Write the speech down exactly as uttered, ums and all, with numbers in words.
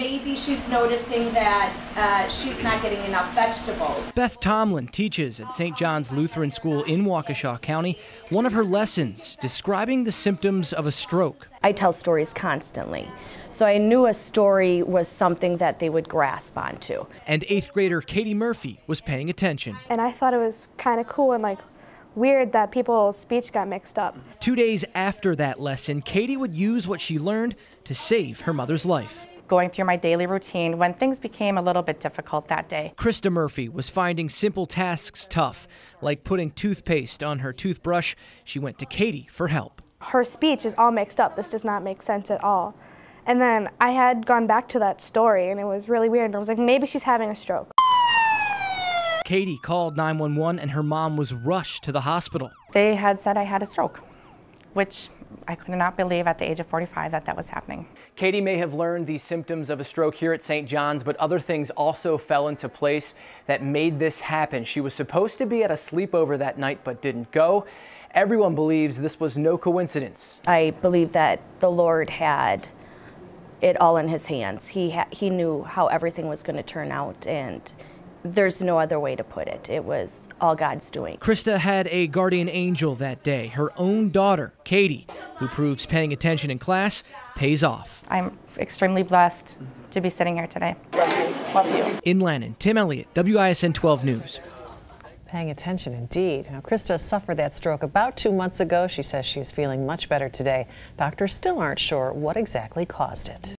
maybe she's noticing that uh, she's not getting enough vegetables. Beth Tomlin teaches at Saint John's Lutheran School in Waukesha County. One of her lessons describing the symptoms of a stroke. I tell stories constantly, so I knew a story was something that they would grasp onto. And eighth grader Katie Murphy was paying attention. And I thought it was kind of cool and like weird that people's speech got mixed up. Two days after that lesson, Katie would use what she learned to save her mother's life. Going through my daily routine when things became a little bit difficult that day. Krista Murphy was finding simple tasks tough, like putting toothpaste on her toothbrush. She went to Katie for help. Her speech is all mixed up. This does not make sense at all. And then I had gone back to that story and it was really weird. I was like, maybe she's having a stroke. Katie called nine one one and her mom was rushed to the hospital. They had said I had a stroke, which I could not believe at the age of forty-five that that was happening. Katie may have learned the symptoms of a stroke here at Saint John's, but other things also fell into place that made this happen. She was supposed to be at a sleepover that night, but didn't go. Everyone believes this was no coincidence. I believe that the Lord had it all in his hands. He, ha he knew how everything was going to turn out, and there's no other way to put it. It was all God's doing. Krista had a guardian angel that day, her own daughter, Katie, who proves paying attention in class pays off. I'm extremely blessed to be sitting here today. Love you. Love you. In Lannon, Tim Elliott, W I S N twelve News. Paying attention indeed. Now, Krista suffered that stroke about two months ago. She says she's feeling much better today. Doctors still aren't sure what exactly caused it.